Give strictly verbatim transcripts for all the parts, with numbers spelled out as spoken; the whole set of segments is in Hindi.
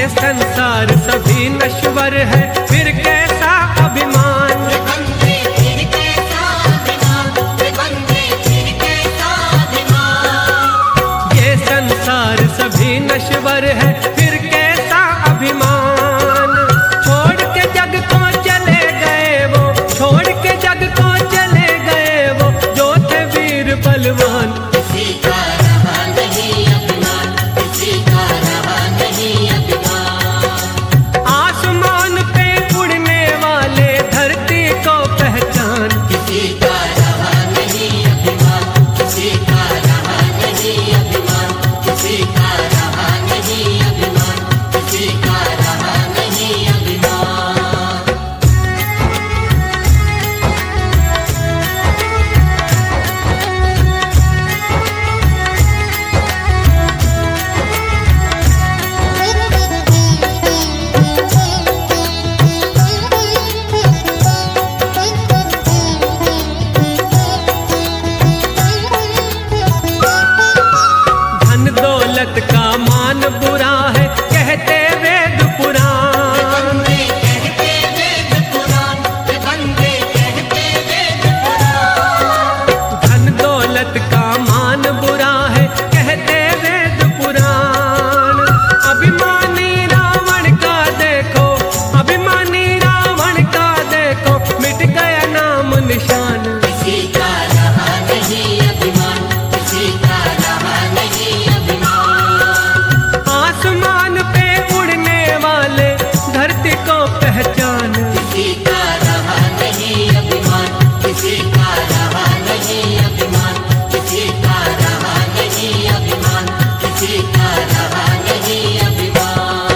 संसार सभी नश्वर है, फिर कैसा अभिमान। फिर कैसा अभिमान, फिर कैसा अभिमान। ये संसार सभी नश्वर है, फिर कैसा अभिमान। छोड़ के जग को चले गए वो, छोड़ के जग को चले गए वो, जो थे वीर बलवान। किसी का रहा नहीं अभिमान, किसी का रहा नहीं अभिमान। आसमान पे उड़ने वाले धरती को पहचान। किसी का रहा नहीं अभिमान, किसी का रहा नहीं अभिमान, किसी का रहा नहीं अभिमान, किसी का रहा नहीं अभिमान। धन दौलत का मान बुरा है, कहते वेद पुराण। बंदे कहते वेद पुराण, बंदे कहते वेद पुराण। धन दौलत का मान बुरा है, कहते वेद पुराण। अभिमानी रावण का देखो, अभिमानी रावण का देखो, मिट गया नाम निशान। किसी का रहा नहीं अभिमान, किसी का रहा नहीं अभिमान। आसमान पे उड़ने वाले धरती को पहचान। किसी का रहा नहीं अभिमान, किसी का रहा नहीं अभिमान, किसी का रहा नहीं अभिमान, किसी का रहा नहीं अभिमान।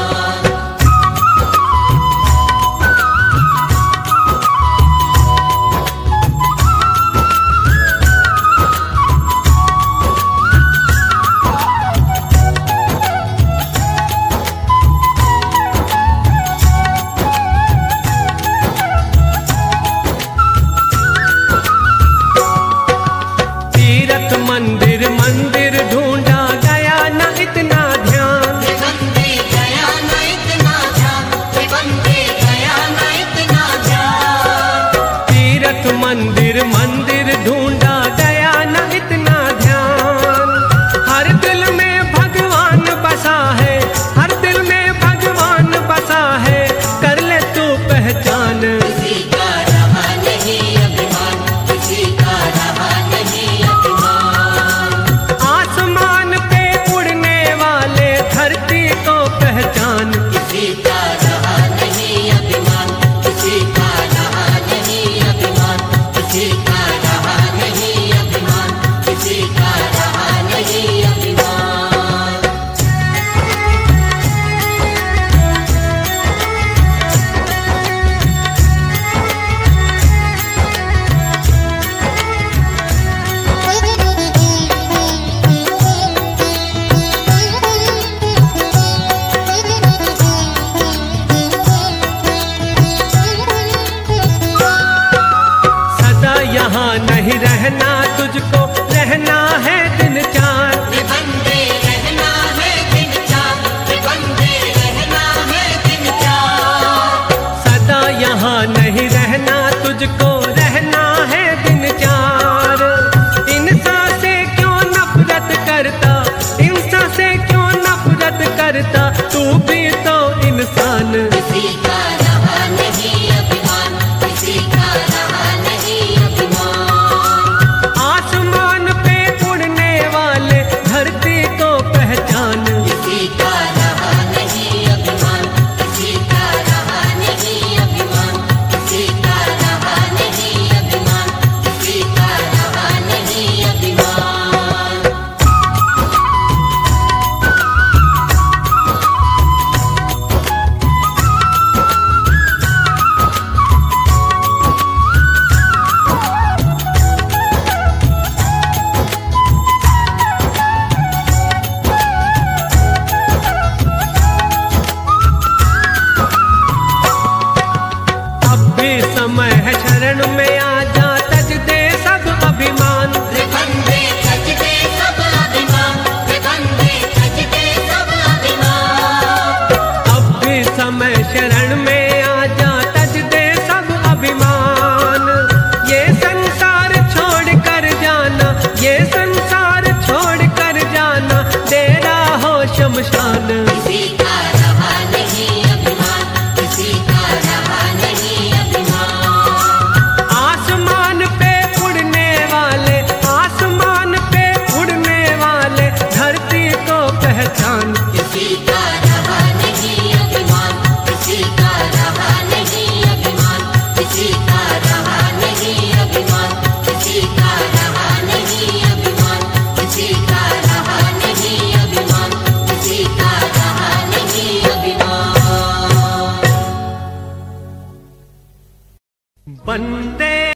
तीरथ मंदिर मंदिर ढूंढा गया न इतना ध्यान। बंदे गया न इतना ध्यान, बंदे गया न इतना ध्यान। तीरथ मंदिर मंदिर ढूंढा गया न इतना ध्यान। हर दिल में भगवान बसा है, हर दिल में भगवान बसा है, कर ले तू पहचान। किसी का रहा नहीं अभिमान, किसी का रहा नहीं अभिमान। आसमान पे उड़ने वाले धरती को पहचान। किसी का रहा नहीं अभिमान, किसी का रहा नहीं अभिमान, किसी का रहा नहीं अभिमान, किसी का रहा नहीं अभिमान। सदा यहाँ नहीं रहना तुझको, रहना है दिन चार। बंदे रहना है दिन चार, बंदे रहना है दिन चार। सदा यहाँ नहीं रहना तुझको, रहना है दिन चार। इंसान से क्यों नफरत करता, इंसान से क्यों नफरत करता, तू भी तो इंसान। किसी का रहा नहीं अभिमान, किसी का रहा नहीं अभिमान। आसमान पे उड़ने वाले धरती को पहचान। किसी का रहा नहीं अभिमान, किसी का रहा नहीं अभिमान, किसी का रहा नहीं अभिमान, किसी का रहा नहीं अभिमान। समय शरण में आ जा, तज दे सब अभिमान। ये संसार छोड़ कर जाना, ये संसार छोड़ कर जाना, तेरा हो शमशान। किसी का रहा नहीं अभिमान, किसी का रहा नहीं अभिमान। आसमान पे उड़ने वाले, आसमान पे उड़ने वाले, धरती को पहचान। किसी का रहा नहीं अभिमान, किसी का रहा नहीं अभिमान, किसी का रहा नहीं अभिमान, किसी का रहा नहीं अभिमान, किसी का रहा नहीं अभिमान, किसी का रहा नहीं अभिमान। बंदे